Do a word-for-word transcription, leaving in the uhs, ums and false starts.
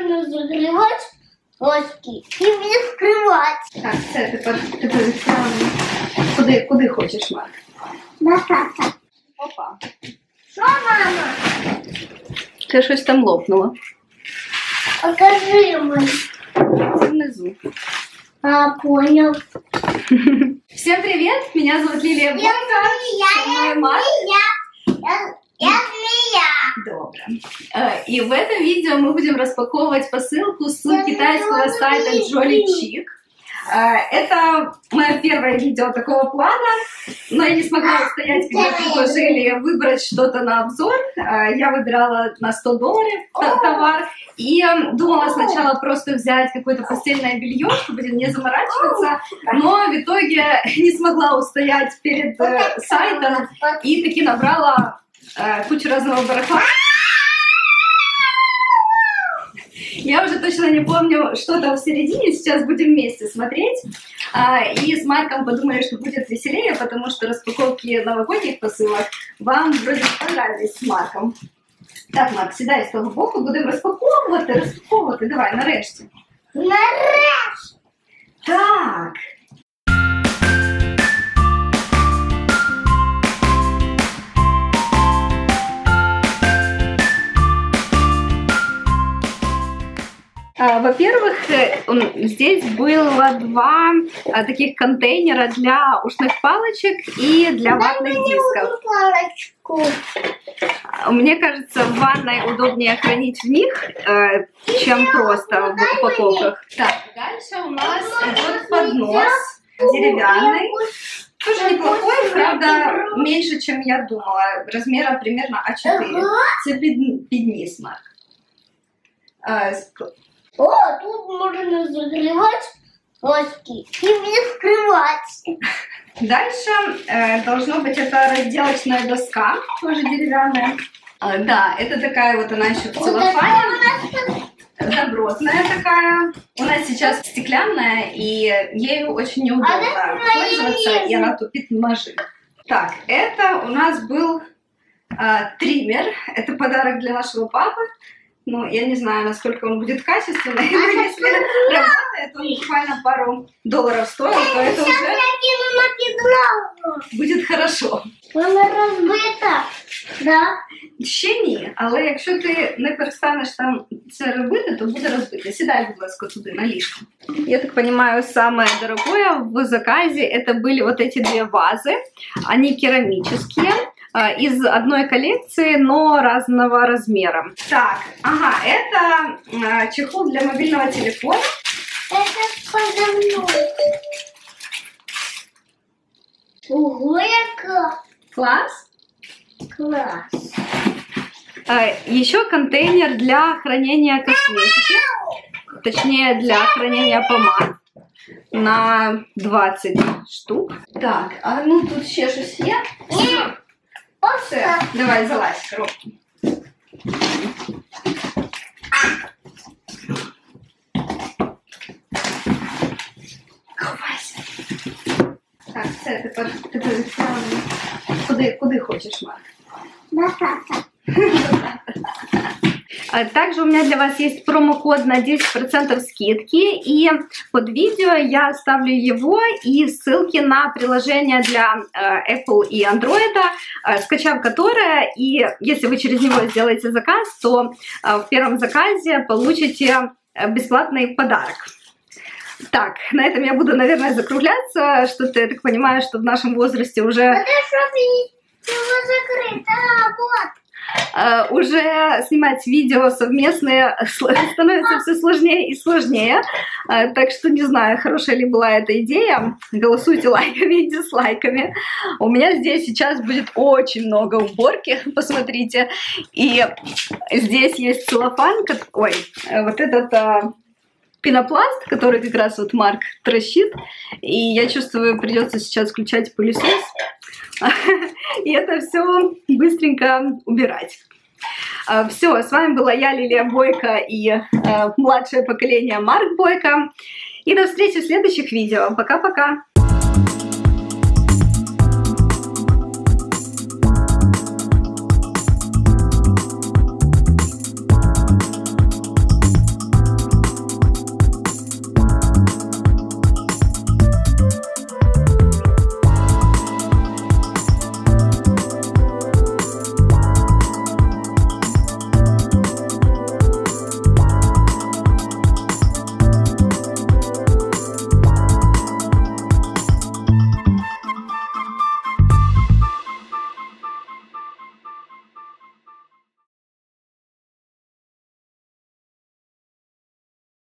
можно закрывать очки и не вскрывать. Так, це тепер тепер відправимо. Куди, куди хочеш, Марк? На тата. Опа. Що, мама? Це щось там лопнуло. Покажи мені. Це внизу. А, понял. Всем привет! Меня зовут Лилия Бойко. Я змея. Я, я змея. Добро. Э, И в этом видео мы будем распаковывать посылку с Я китайского змея. сайта Jolly Chic. Э, Это мое первое видео такого плана, но я не смогла устоять, когда предложили выбрать что-то на обзор. Э, Я выбирала на сто долларов товар и думала сначала просто взять какое-то постельное белье, чтобы не заморачиваться, но в итоге не смогла устоять перед э, сайтом и таки набрала э, кучу разного барахла. Я уже точно не помню, что там в середине, сейчас будем вместе смотреть. А, и с Марком подумали, что будет веселее, потому что распаковки новогодних посылок вам вроде понравились с Марком. Так, Марк, сідай з того боку, будемо розпаковувати, розпаковувати. Давай, нарешті. Нарешті. Так. Во-первых, здесь было два таких контейнера для ушных палочек и для ватных дисков. Палочку. Мне кажется, в ванной удобнее хранить в них, чем просто в упаковках. Так, дальше у нас идет поднос деревянный. Тоже неплохой, правда, меньше, чем я думала. Размера примерно а четыре. Это підніс, Марк. О, тут можно закрывать очки и не вскрывать. Дальше э, должно быть это разделочная доска, тоже деревянная. А, да, это такая вот она еще в целлофане. Добротная такая. У нас сейчас стеклянная, и ею очень неудобно пользоваться, и она тупит ножи. Так, это у нас был э, триммер. Это подарок для нашего папы. Ну, я не знаю, насколько он будет качественный, но если работает, он буквально пару долларов стоит, то это уже будет хорошо. Вона розбита, да? Ще ні, але якщо ти не перестанеш там це робити, то буде розбите. Сідай, будь ласка, туди, на ліжко. Я так понимаю, самое дорогое в заказе это были вот эти две вазы. Они керамические. Из одной коллекции, но разного размера. Так, ага, это э, чехол для мобильного телефона. Это подо мной. Ого, яка. Класс. Класс. Э, еще контейнер для хранения косметики. Точнее, для хранения помад. На двадцать штук. Так, а ну тут ще щось є. Все, давай, залазь в коробку. Ховайся. Так, все, тепер, тепер відправимо. Куди, куди хочеш, Марк? На тата. Также у меня для вас есть промокод на десять процентов скидки, и под видео я оставлю его и ссылки на приложение для э, Apple и Android, э, скачав которое, и если вы через него сделаете заказ, то э, в первом заказе получите бесплатный подарок. Так, на этом я буду, наверное, закругляться. Что-то, я так понимаю, что в нашем возрасте уже... Его закрыто, а, вот. Uh, уже снимать видео совместные становится все сложнее и сложнее. Uh, так что не знаю, хорошая ли была эта идея. Голосуйте лайками и дизлайками. У меня здесь сейчас будет очень много уборки, посмотрите. И здесь есть целлофан, ой, вот этот uh, пенопласт, который как раз вот Марк трощит. И я чувствую, придется сейчас включать пылесос. И это все быстренько убирать. Все, с вами была я, Лилия Бойко, и э, младшее поколение Марк Бойко. И до встречи в следующих видео. Пока-пока!